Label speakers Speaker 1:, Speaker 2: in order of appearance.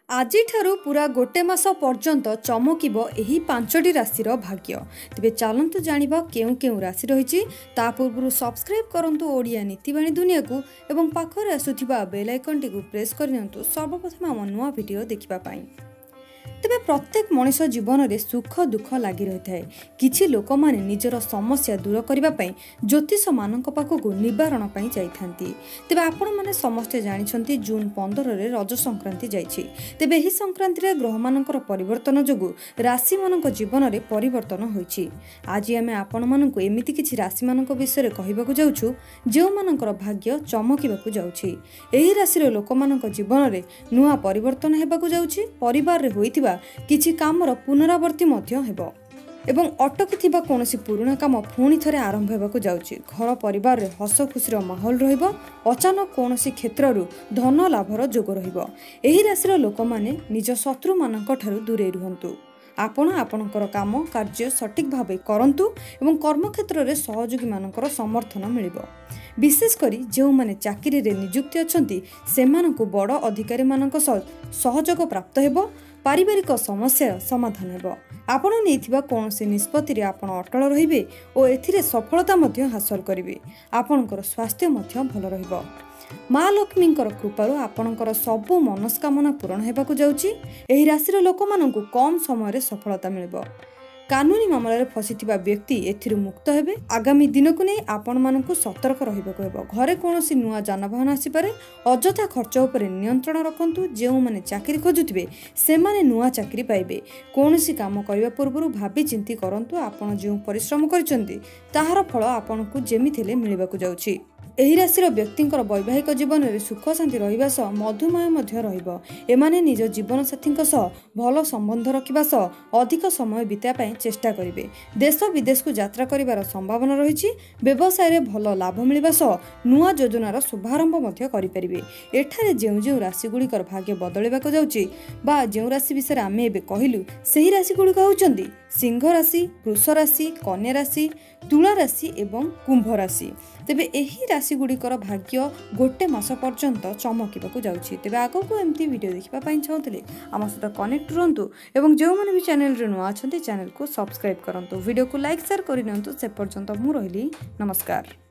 Speaker 1: आज पूरा गोटे मास पर्यंत चमकिब एही पांचटी राशि भाग्य। तेबे चलतु जानिबा केउ केउ राशि रही पूर्व सब्सक्राइब करंतु ओडिया नीतिवाणी दुनिया को एवं पाखरे आसुथिबा बेल आइकन टी प्रेस करनियंतु सर्वप्रथम आम नुआ वीडियो देखिबा पाई। तेबे प्रत्येक मनुष्य जीवन में सुख दुख लगी रही है। किछि लोक माने निजर समस्या दूर करने ज्योतिष मान पाखक निवारण जाइथांती। तेबे आपण माने समस्ते जानिछंती जून 15 रे रज संक्रांति जाइछि। तेबे एही संक्रांति रे ग्रह मानकर परिवर्तन जोगु राशि मानक जीवन में परिवर्तन होइछि। आज आमे आपण मानकु एमिति किछि राशि मानक विषय कहबाकू जाउछु जेउ मानकर भाग्य चमकिबाकू जाउछि। एही राशि रो लोक मानक जीवन में नुआ परिवर्तन हेबाकू जाउछि। परिवार रे होइतिबा किछि कामर पुनरावृत्ति मध्य हेबो एवं अटकी कौनसी पुराना काम पुणी थे आरंभ होगा जाउछि। घर परिवार रे हस खुशीर माहौल रहिबो। अचानक कौनसी क्षेत्रु धन लाभर जोग रहिबो। एही राशि लोक माने निज शत्रु मानक ठारू दूरे रुहंतु। आपण आपणकर काम कार्य सठिक भावे करंतु एवं कर्मक्षेत्र रे सहयोगी मानकर समर्थन मिलिबो। विशेषकर जो माने चाकरी रे नियुक्ति अछंती सेमानकु बड़ अधिकारी मानक सहयोग प्राप्त हेबो। पारिवारिक समस्या समाधान हेबो। आपण नेइथिबा कोनोसी निष्पत्ति रे आपण अटल रहिबे ओ एथिरे सफलता मध्य हासिल करिवे। आपणकर स्वास्थ्य मध्य भल रहिबो। माँ लक्ष्मींकर कृपारु आपणकर सबु मनस्कामना पूरण हेबाकू जाउछि। एही राशिर लोकमानंकु कम समय रे सफलता मिलिबो। कानूनी मामला फसीथिबा व्यक्ति एथिरु मुक्त हेबे। आगामी दिन को नहीं आपण मानकु सतर्क रहिबाकू हेबो। घरे कोनोसी नुआ जानबाहन आसी पारे। अजथा खर्च उपरे नियंत्रण रखंतु। जेउ माने चाकरी खोजुथिबे से माने नुआ चाकरी पाइबे। कोनोसी काम करिबा पूर्वरु भाबी चिंती करंतु। आपण जेउ परिश्रम करिसंती ताहार फल आपणकु जेमिथिले मिलिबाकू जाउछि। एही राशिर व्यक्तिंकर वैवाहिक जीवन में सुख शांति रहिबा सह मधुमय मध्य रहिबो। एमाने निज जीवन साथींक सह भल संबंध रखिबा सह अधिक समय बिताइबा पई चेष्टा करिवे। देश विदेश को यात्रा करिवार संभावना रहिछि। व्यवसाय रे भल लाभ मिलिबा सह नुआ योजनार शुभारंभ मध्य करि परिबे। एठारे जेउ जेउ राशि गुड़िकर भाग्य बदलिबाक जाउछि बा जेउ राशि विषय आमे एबे कहिलु सेही राशि गुड़िक होउचंदी सिंह राशि, वृष राशि, कन्या राशि, तुला राशि एवं कुंभ राशि। तेबे एही राशि गुड़िकर भाग्य गोटे मास पर्यंत चमकिबाकू जाउछि। तेबे आगको एमती वीडियो देखिबा पई चाहतले आम सहित कनेक्ट रहंतु एवं जो माने भी चैनल रे नुआ अछंती चैनल को सब्सक्राइब करंतु। वीडियो को लाइक शेयर करिनंतु। से पर्यंत मु रहिली नमस्कार।